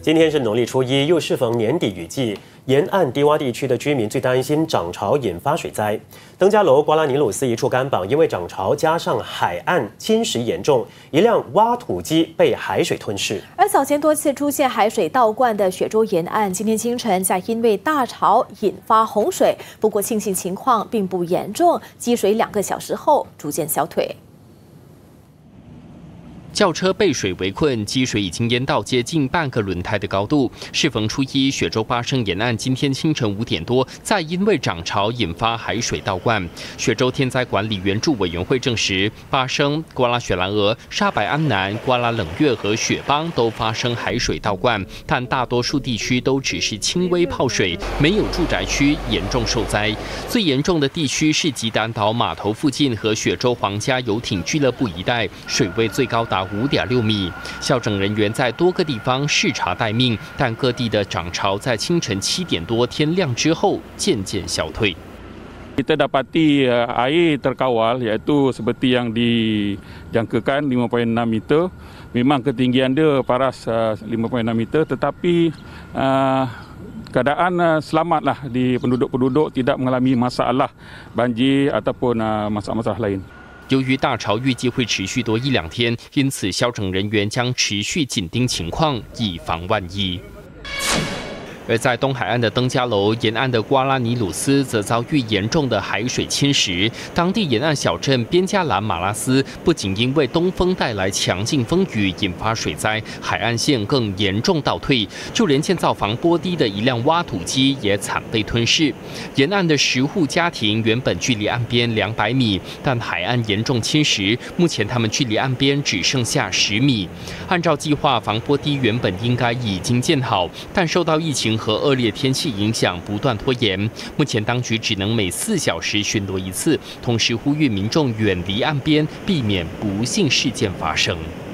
今天是农历初一，又适逢年底雨季，沿岸低洼地区的居民最担心涨潮引发水灾。登嘉楼瓜拉尼鲁斯一处干榜，因为涨潮加上海岸侵蚀严重，一辆挖土机被海水吞噬。 而早前多次出现海水倒灌的雪州沿岸，今天清晨再因为大潮引发洪水，不过庆幸情况并不严重，积水2个小时后逐渐消退。 轿车被水围困，积水已经淹到接近半个轮胎的高度。适逢初一，雪州巴生沿岸今天清晨5点多，再因为涨潮引发海水倒灌。雪州天灾管理援助委员会证实，巴生、瓜拉雪兰莪、沙白安南、瓜拉冷月和雪邦都发生海水倒灌，但大多数地区都只是轻微泡水，没有住宅区严重受灾。最严重的地区是吉丹岛码头附近和雪州皇家游艇俱乐部一带，水位最高达 5.6米，消拯人员在多个地方视察待命，但各地的涨潮在清晨7点多天亮之后渐渐消退。 Kita dapati air terkawal iaitu seperti yang dijangkakan 5.6 meter. Memang ketinggian dia paras 5.6 meter, tetapi keadaan selamatlah di penduduk-penduduk tidak mengalami masalah banjir ataupun masalah-masalah lain. 由于大潮预计会持续多1-2天，因此消拯人员将持续紧盯情况，以防万一。 而在东海岸的登嘉楼沿岸的瓜拉尼鲁斯则遭遇严重的海水侵蚀，当地沿岸小镇边加兰马拉斯不仅因为东风带来强劲风雨引发水灾，海岸线更严重倒退，就连建造防波堤的一辆挖土机也惨被吞噬。沿岸的10户家庭原本距离岸边200米，但海岸严重侵蚀，目前他们距离岸边只剩下10米。按照计划，防波堤原本应该已经建好，但受到疫情 和恶劣天气影响，不断拖延。目前当局只能每4小时巡逻1次，同时呼吁民众远离岸边，避免不幸事件发生。